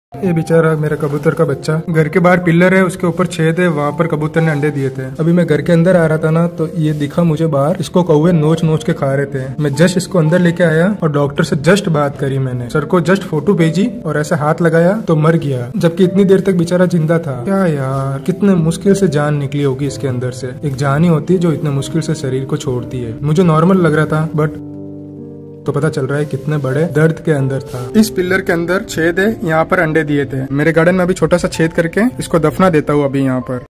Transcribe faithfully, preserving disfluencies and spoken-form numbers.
ये बेचारा मेरा कबूतर का बच्चा, घर के बाहर पिल्लर है, उसके ऊपर छेद है, वहाँ पर कबूतर ने अंडे दिए थे। अभी मैं घर के अंदर आ रहा था ना, तो ये दिखा मुझे बाहर, इसको कौवे नोच नोच के खा रहे थे। मैं जस्ट इसको अंदर लेके आया और डॉक्टर से जस्ट बात करी मैंने, सर को जस्ट फोटो भेजी और ऐसे हाथ लगाया तो मर गया, जबकि इतनी देर तक बेचारा जिंदा था। क्या यार, कितने मुश्किल से जान निकली होगी इसके अंदर से। एक जान ही होती है जो इतने मुश्किल से शरीर को छोड़ती है। मुझे नॉर्मल लग रहा था, बट तो पता चल रहा है कितने बड़े दर्द के अंदर था। इस पिल्लर के अंदर छेद है, यहाँ पर अंडे दिए थे। मेरे गार्डन में अभी छोटा सा छेद करके इसको दफना देता हूँ अभी यहाँ पर।